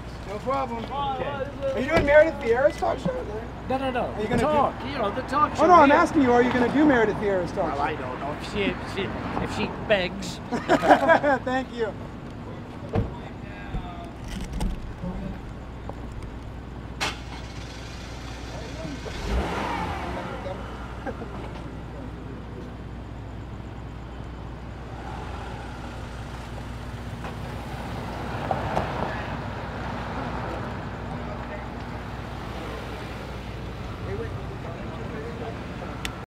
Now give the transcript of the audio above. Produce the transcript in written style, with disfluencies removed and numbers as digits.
No problem. Okay. Are you doing Meredith Vieira's talk show? No. Are you going to talk? You know, the talk show. Oh no, I'm asking you. Are you going to do Meredith Vieira's talk show? Well, I don't know if she begs. Thank you.